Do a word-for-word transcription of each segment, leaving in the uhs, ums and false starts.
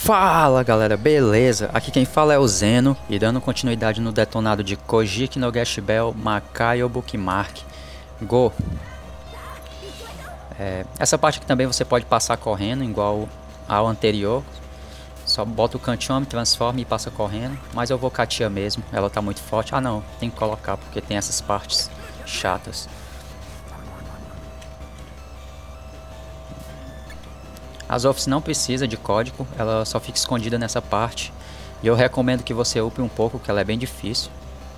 Fala galera, beleza? Aqui quem fala é o Zeno e dando continuidade no detonado de Kojiki no Gash Bell Makayo Bookmark Go. É, essa parte aqui também você pode passar correndo, igual ao anterior. Só bota o Kanchomi, transforma e passa correndo. Mas eu vou com a tia mesmo, ela tá muito forte. Ah não, tem que colocar porque tem essas partes chatas. As Office não precisa de código, ela só fica escondida nessa parte. E eu recomendo que você upe um pouco, que ela é bem difícil.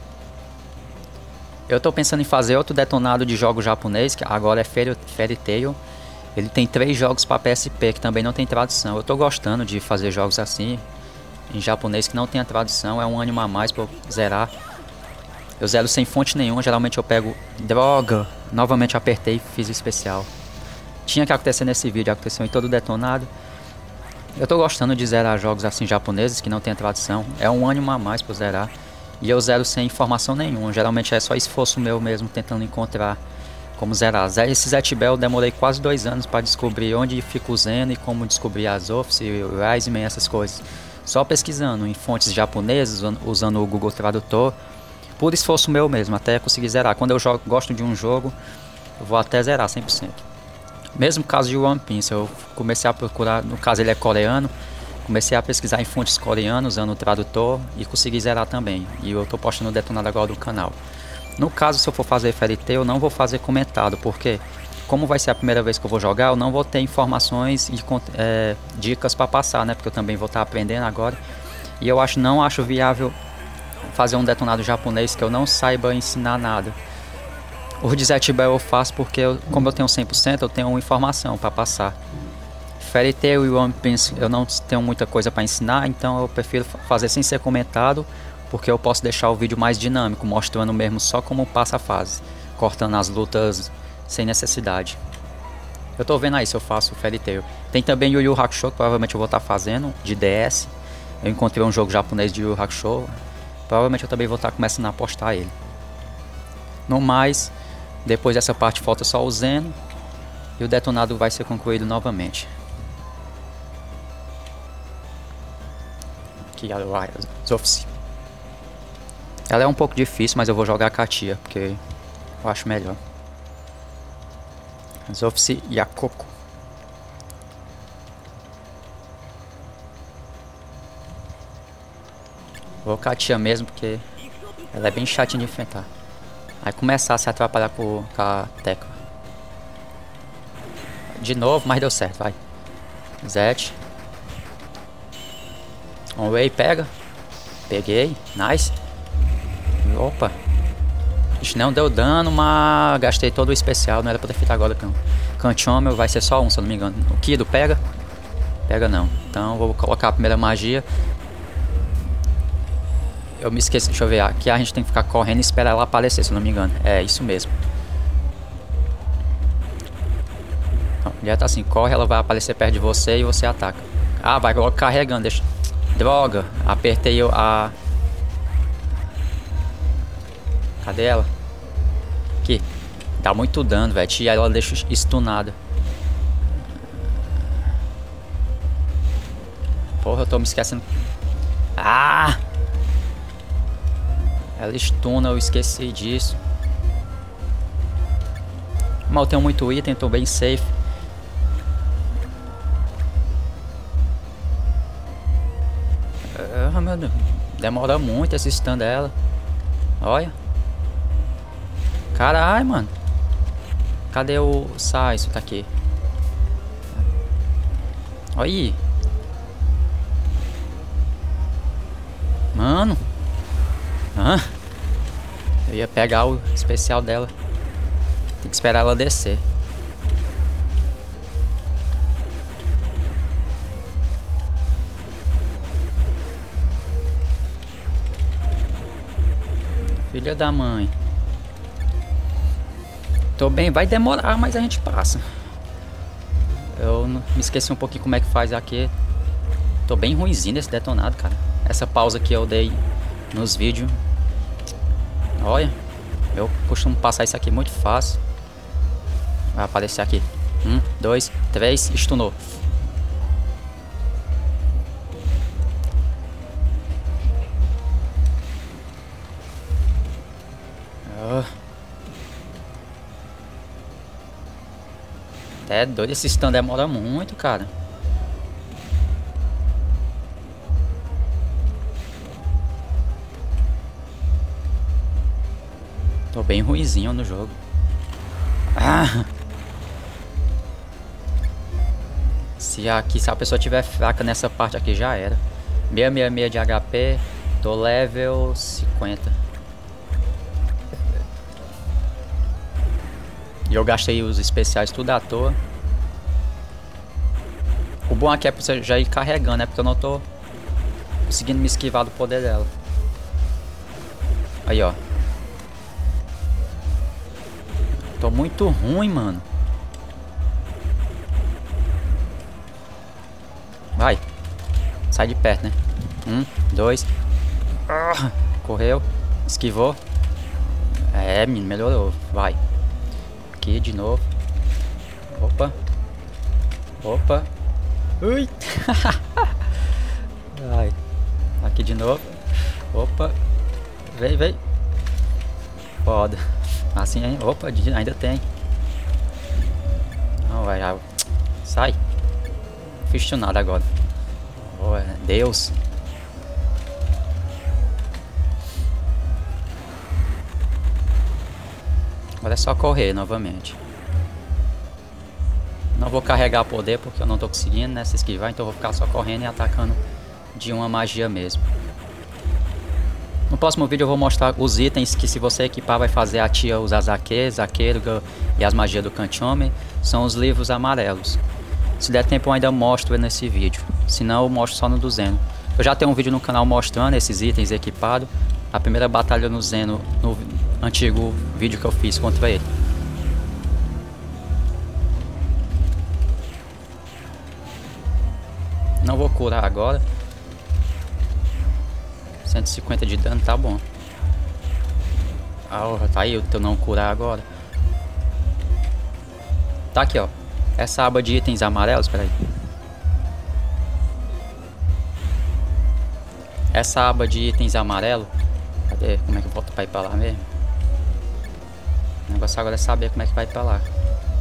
Eu tô pensando em fazer outro detonado de jogo japonês, que agora é Fairy, Fairy Tail. Ele tem três jogos para P S P, que também não tem tradução. Eu tô gostando de fazer jogos assim, em japonês, que não tem a tradução. É um ânimo a mais pra eu zerar. Eu zero sem fonte nenhuma, geralmente eu pego... Droga! Novamente apertei e fiz o especial. Tinha que acontecer nesse vídeo, aconteceu em todo o detonado. Eu tô gostando de zerar jogos assim japoneses que não tem a tradução. É um ânimo a mais pra zerar. E eu zero sem informação nenhuma. Geralmente é só esforço meu mesmo tentando encontrar como zerar. Esse Zet Bell eu demorei quase dois anos para descobrir onde fica o Zeno e como descobrir as Office, o Riseman, essas coisas. Só pesquisando em fontes japonesas, usando o Google Tradutor. Por esforço meu mesmo, até conseguir zerar. Quando eu jogo, gosto de um jogo, eu vou até zerar cem por cento. Mesmo caso de One Piece, eu comecei a procurar, no caso ele é coreano, comecei a pesquisar em fontes coreanas usando o tradutor e consegui zerar também. E eu tô postando o detonado agora do canal. No caso, se eu for fazer Fairy Tail, eu não vou fazer comentado, porque como vai ser a primeira vez que eu vou jogar, eu não vou ter informações e é, dicas para passar, né? Porque eu também vou estar aprendendo agora. E eu acho, não acho viável fazer um detonado japonês que eu não saiba ensinar nada. O de Zet Bell eu faço porque, eu, como eu tenho cem por cento, eu tenho informação para passar. Fairy Tail e One Piece eu não tenho muita coisa para ensinar, então eu prefiro fazer sem ser comentado, porque eu posso deixar o vídeo mais dinâmico, mostrando mesmo só como passa a fase, cortando as lutas sem necessidade. Eu tô vendo aí se eu faço Fairy Tail. Tem também Yu Yu Hakusho, que provavelmente eu vou estar fazendo, de D S. Eu encontrei um jogo japonês de Yu Yu Hakusho, provavelmente eu também vou estar começando a postar ele. No mais... Depois dessa parte falta só o Zeno e o detonado vai ser concluído novamente. Aqui a Office. Ela é um pouco difícil, mas eu vou jogar com a tia, porque eu acho melhor. As Office e a Coco. Vou com a tia mesmo, porque ela é bem chatinha de enfrentar. Vai começar a se atrapalhar com a tecla. De novo, mas deu certo, vai. Zet. On way, pega. Peguei, nice. Opa. Ixi, não deu dano, mas gastei todo o especial. Não era pra ter feito agora. Kanchomi vai ser só um, se eu não me engano. O Kido pega? Pega não. Então vou colocar a primeira magia. Eu me esqueci, deixa eu ver, aqui a gente tem que ficar correndo e esperar ela aparecer, se eu não me engano. É, isso mesmo. Então, já tá assim, corre, ela vai aparecer perto de você e você ataca. Ah, vai logo carregando, deixa... Droga, apertei a... Cadê ela? Aqui. Dá muito dano, velho, e aí ela deixa stunada. Porra, eu tô me esquecendo. Ah! Ela stuna, eu esqueci disso. Mas eu tenho muito item, tô bem safe. Ah, meu Deus. Demora muito esse stun dela. Olha. Caralho, mano. Cadê o Sai? Isso tá aqui. Olha aí. Mano. Ah, eu ia pegar o especial dela. Tem que esperar ela descer. Filha da mãe. Tô bem, vai demorar, mas a gente passa. Eu me esqueci um pouquinho como é que faz aqui. Tô bem ruimzinho nesse detonado, cara. Essa pausa que eu dei nos vídeos. Olha, eu costumo passar isso aqui muito fácil. Vai aparecer aqui. Um, dois, três, stunou. É doido, esse stun demora muito, cara. Tô bem ruinzinho no jogo. Ah! Se aqui, se a pessoa tiver fraca nessa parte aqui, já era. seiscentos e sessenta e seis de H P. Tô level cinquenta. E eu gastei os especiais tudo à toa. O bom aqui é pra você já ir carregando, né? Porque eu não tô conseguindo me esquivar do poder dela. Aí, ó. Tô muito ruim, mano. Vai. Sai de perto, né? Um, dois. Ah, correu. Esquivou. É, melhorou. Vai. Aqui de novo. Opa. Opa. Ui. Vai. Aqui de novo. Opa. Vem, vem. Foda. Assim, hein? Opa, ainda tem. Não, vai. Já. Sai. Não fiz nada agora. Oh, Deus. Agora é só correr novamente. Não vou carregar poder porque eu não tô conseguindo, né, se esquivar, então eu vou ficar só correndo e atacando de uma magia mesmo. No próximo vídeo eu vou mostrar os itens que, se você equipar, vai fazer a tia usar Zaque, Zaqueruga e as magias do Kanchome. São os livros amarelos. Se der tempo eu ainda mostro nesse vídeo, senão eu mostro só no do Zeno. Eu já tenho um vídeo no canal mostrando esses itens equipados. A primeira batalha no Zeno, no antigo vídeo que eu fiz contra ele. Não vou curar agora. cento e cinquenta de dano, tá bom. Ah, tá aí o teu não curar agora. Tá aqui, ó. Essa aba de itens amarelos, peraí. Essa aba de itens amarelo. Cadê? Como é que eu volto pra ir pra lá mesmo? O negócio agora é saber como é que vai pra lá.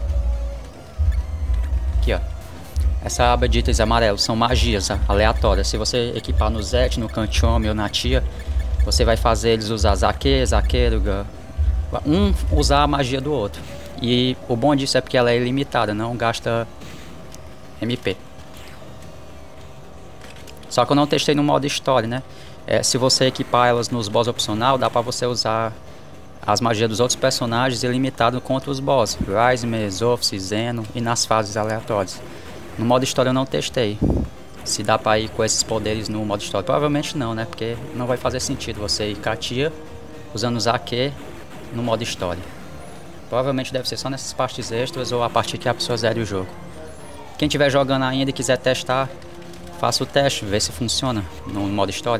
Aqui, ó. Essa aba de itens amarelos são magias aleatórias. Se você equipar no Zet, no Kanchome ou na tia, você vai fazer eles usar Zaque, Zaqueruga. Um usar a magia do outro. E o bom disso é porque ela é ilimitada, não gasta M P. Só que eu não testei no modo história, né? É, se você equipar elas nos boss opcional, dá pra você usar as magias dos outros personagens ilimitado contra os boss. Raizme, Zophis, Zeno e nas fases aleatórias. No modo história eu não testei. Se dá pra ir com esses poderes no modo história. Provavelmente não, né? Porque não vai fazer sentido você ir com a tia usando Zaque no modo história. Provavelmente deve ser só nessas partes extras ou a partir que a pessoa zere o jogo. Quem estiver jogando ainda e quiser testar, faça o teste, vê se funciona no modo história.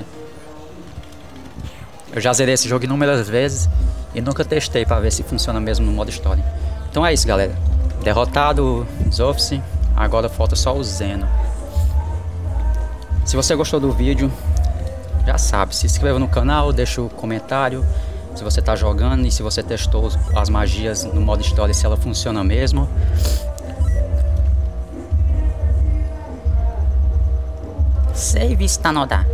Eu já zerei esse jogo inúmeras vezes e nunca testei para ver se funciona mesmo no modo história. Então é isso, galera. Derrotado o Zophis, agora falta só o Zeno. Se você gostou do vídeo, já sabe, se inscreva no canal, deixa o comentário se você está jogando e se você testou as magias no modo história, se ela funciona mesmo. Save está no dá.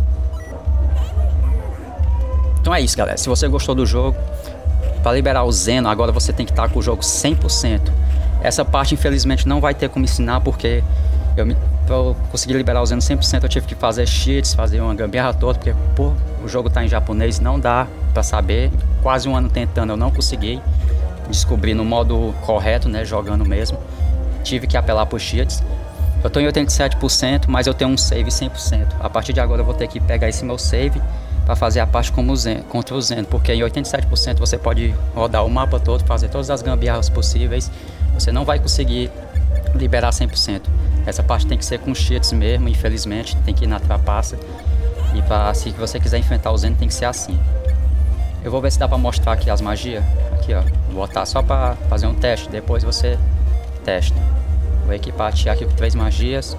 Então é isso, galera. Se você gostou do jogo, para liberar o Zeno, agora você tem que estar com o jogo cem por cento. Essa parte infelizmente não vai ter como ensinar, porque eu me, pra eu conseguir liberar o Zeno cem por cento eu tive que fazer cheats, fazer uma gambiarra toda, porque pô, o jogo tá em japonês, não dá pra saber. Quase um ano tentando, eu não consegui descobrir no modo correto, né, jogando mesmo. Tive que apelar por cheats. Eu tô em oitenta e sete por cento, mas eu tenho um save cem por cento. A partir de agora eu vou ter que pegar esse meu save para fazer a parte como o Zeno, contra o Zeno, porque em oitenta e sete por cento você pode rodar o mapa todo, fazer todas as gambiarras possíveis. Você não vai conseguir liberar cem por cento. Essa parte tem que ser com cheats mesmo, infelizmente, tem que ir na trapaça. E pra, se você quiser enfrentar o Zeno, tem que ser assim. Eu vou ver se dá pra mostrar aqui as magias. Aqui, ó. Vou botar só pra fazer um teste, depois você testa. Vou equipar a tia aqui com três magias.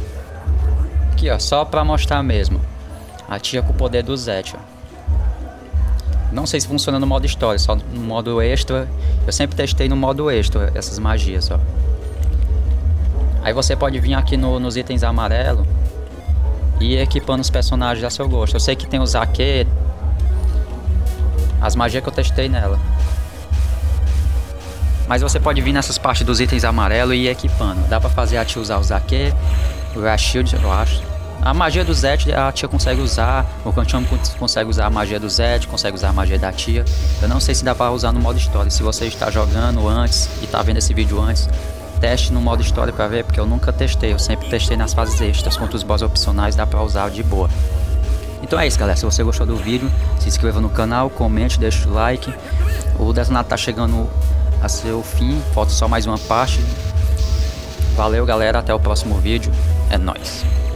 Aqui, ó, só pra mostrar mesmo. A tia com o poder do Zet, ó. Não sei se funciona no modo história, só no modo extra. Eu sempre testei no modo extra essas magias, ó. Aí você pode vir aqui no, nos itens amarelos e ir equipando os personagens a seu gosto. Eu sei que tem o Zaque, as magias que eu testei nela. Mas você pode vir nessas partes dos itens amarelos e ir equipando. Dá pra fazer a tia usar o Zaque, o Rashid, eu acho. A magia do Zed a tia consegue usar, o Kancham consegue usar a magia do Zed, consegue usar a magia da tia. Eu não sei se dá pra usar no modo história. Se você está jogando antes e tá vendo esse vídeo antes, teste no modo história pra ver, porque eu nunca testei. Eu sempre testei nas fases extras, contra os boss opcionais dá pra usar de boa. Então é isso, galera. Se você gostou do vídeo, se inscreva no canal, comente, deixa o like. O Detonato tá chegando a seu fim, falta só mais uma parte. Valeu, galera, até o próximo vídeo. É nóis.